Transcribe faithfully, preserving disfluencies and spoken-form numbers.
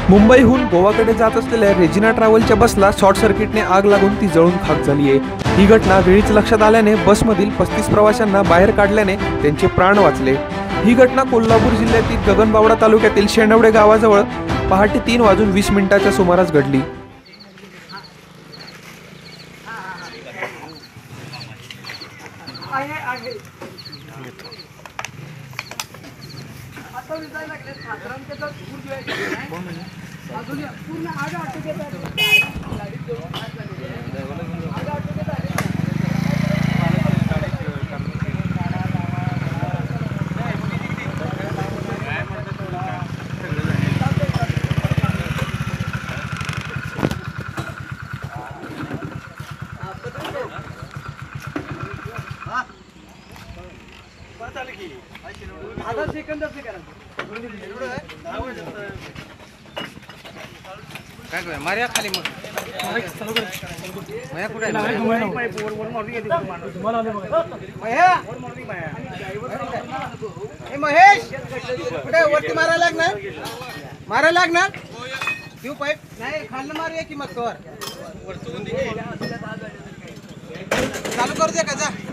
मुंबईहून गोवाकडे जात असलेल्या रेजिना ट्रॅव्हलच्या बसला शॉर्ट सर्किटने आग लागून ती जळून खाक झाली आहे। ही घटना वेळीच लक्षात आल्याने बसमधील पस्तीस प्रवाशांना बाहेर काढल्याने त्यांचे प्राण वाचले। ही घटना कोल्हापूर जिल्ह्यातील गगनबावडा तालुक्यातील शेणवडे गावाजवळ पहाटे तीन वाजून वीस मिनिटाच्या सुमारास घडली। आधा सेकंद से करा काय काय मार्या खाली मग माया कुठे आहे वर वर मारली गेली तुम्हाला आले बघा माया वर मारली माया ए महेश कुठे वरती मारायला लागणार मारायला लागणार देऊ पाईप नाही खाल्लं मारूया की मग कर चालू करू दे का जा।